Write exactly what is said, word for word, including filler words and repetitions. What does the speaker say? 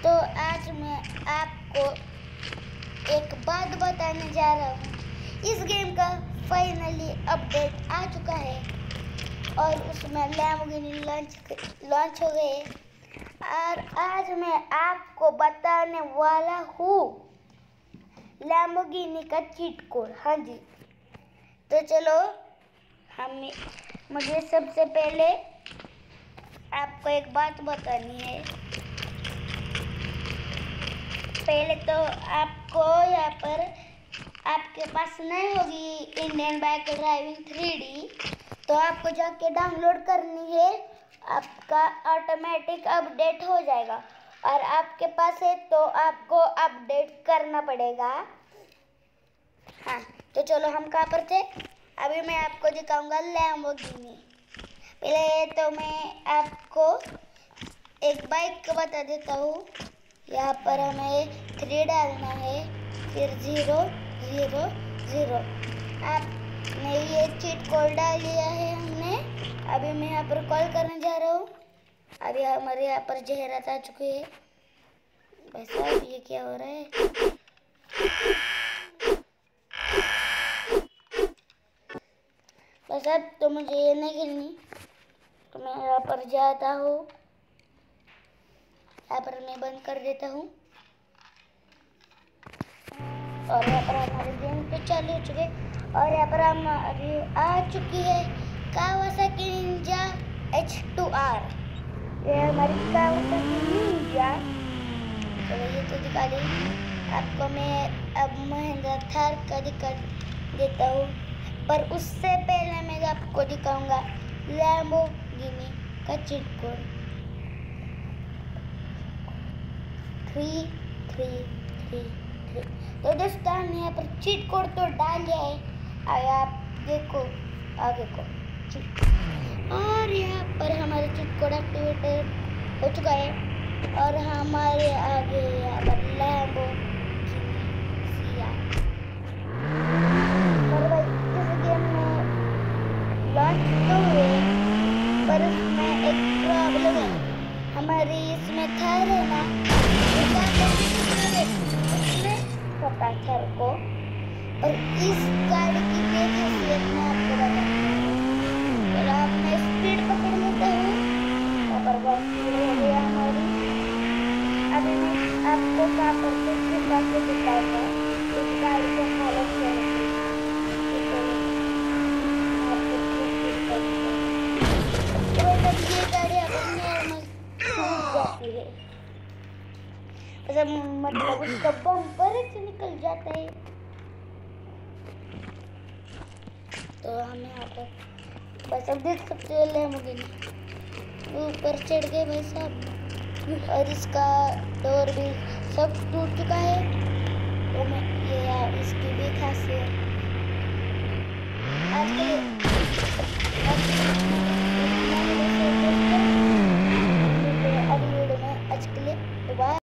तो आज मैं आपको एक बात बताने जा रहा हूँ। इस गेम का फाइनली अपडेट आ चुका है और उसमें लैम्बोर्गिनी लॉन्च लॉन्च हो गए और आज मैं आपको बताने वाला हूँ लैम्बोर्गिनी का चीट कोड। हाँ जी, तो चलो हम मुझे सबसे पहले आपको एक बात बतानी है। पहले तो आपको यहाँ पर आपके पास नहीं होगी Indian bike driving three D, तो आपको जाके डाउनलोड करनी है। आपका ऑटोमेटिक अपडेट हो जाएगा और आपके पास है तो आपको अपडेट करना पड़ेगा। हाँ, तो चलो हम कहाँ पर थे, अभी मैं आपको दिखाऊंगा लैम्बोर्गिनी। पहले तो मैं आपको एक बाइक का बता देता हूँ। यहाँ पर हमें थ्री डालना है, फिर ज़ीरो ज़ीरो ज़ीरो। आपने ये चीट कोड डाल लिया है हमने। अभी मैं यहाँ पर कॉल करने जा रहा हूँ। अभी हमारे यहाँ पर जहरात आ चुके हैं। भाई साहब, ये क्या हो रहा है? भाई साहब, तो मुझे ये नहीं खेलनी, तो मैं यहाँ पर जाता हूँ। यहाँ पर मैं बंद कर देता हूँ और यहाँ पर हमारे गेम पे चालू हो चुके और यहाँ पर हमारी आ चुकी है Kawasaki Ninja H two R. ये हमारी कावासाकी निंजा। चलो ये तो दिखा दी आपको। मैं अब महिंद्रा थार का दिखा देता हूँ, पर उससे पहले मैं आपको दिखाऊंगा लैम्बोर्गिनी का cheat code. Three three three three. तो दोस्तों, हमने यहाँ पर चीट कोड तो डाल लिया है। आगे आप देखो, आगे को चीट, और यहाँ पर हमारे चीट कोड एक्टिवेटेड हो चुका है और हमारे आगे यहाँ पर लैम्बोर्गिनी सिया। और भाई इस गेम में लॉन्च तो हुए, पर उसमें एक प्रॉब्लम है। हमारी इसमें थार है ना, पता थार को, और इस गाड़ी की खासियत मैं आपको बताऊंगा। चलो अब मैं स्पीड पकड़ लेता हूँ। यहाँ पर बहुत स्पीड हो गया हमारी। अभी मैं आपको कहाँ पर से दिखा के दिखाऊंगा इस गाड़ी को हालत क्या होती है। ये गाड़ी अगर नॉर्मल छूट जाती है, मतलब उसका बम्पर से निकल जाता है, तो हम यहाँ पर बस अब देख सकते हो लैम्बोर्गिनी ऊपर चढ़ गए भाई साहब, और इसका डोर भी सब टूट चुका है। तो मैं ये इसकी भी खासियत